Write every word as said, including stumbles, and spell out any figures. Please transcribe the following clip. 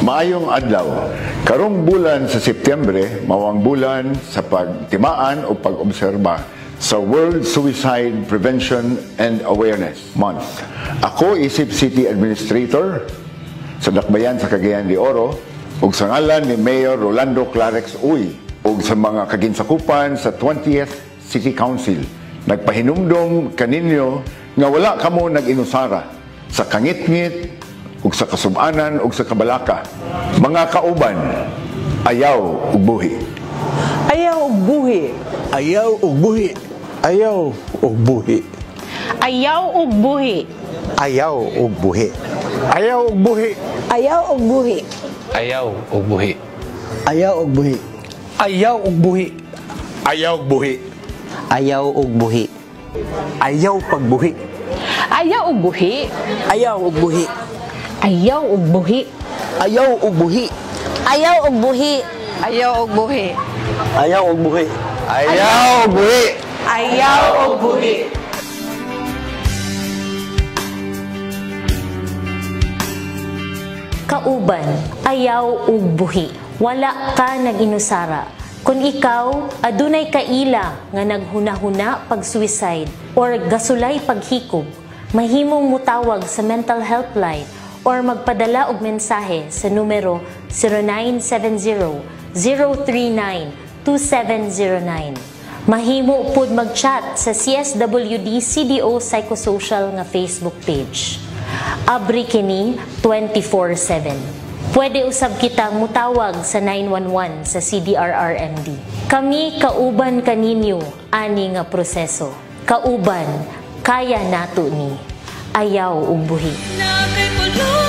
Maayong adlaw. Karong bulan sa Setyembre, mawang bulan sa pagtimaan o pag-obserba sa World Suicide Prevention and Awareness Month. Ako, isip City Administrator sa Dakbayan sa Cagayan de Oro, ug sa ngalan ni Mayor Rolando Clarex Uy, ug sa mga kaginsakupan sa twentieth City Council, nagpahinumdom kaninyo nga wala kamo nag-inusara sa kangit-ngit ug sa kasub-anan ug sa kabalaka. Mga kauban, ayaw ug buhi. Ayaw ug buhi. Ayaw ug buhi. Ayaw ug buhi. Ayaw ug buhi. Ayaw ug buhi. Ayaw ug buhi. Ayaw ug buhi. Ayaw ug buhi. Ayaw ug buhi. Ayaw ug buhi. Ayaw ug buhi. Ayaw ug buhi. Ayaw pagbuhi. Ayaw ug buhi. Ayaw ug buhi. Ayaw ug buhi. Ayaw ug buhi. Ayaw ug buhi. Ayaw ug buhi. Ayaw ug buhi. Ayaw ug buhi. Ayaw ug buhi. Kauban, ayaw ug buhi. Wala ka nag-inusara. Kung ikaw, adunay kaila nga naghuna-huna pag-suicide or gasulay paghikog, mahimong mutawag sa mental helpline or magpadala og mensahe sa numero zero nine seven zero, zero three nine, two seven zero nine. Mahimo pud mag-chat sa C S W D C D O Psychosocial nga Facebook page. Abri kini twenty-four seven. Pwede usab kitang mutawag sa nine one one sa C D R R M D. Kami kauban kaninyo ani nga proseso. Kauban, kaya nato ni. Ayaw ug buhi.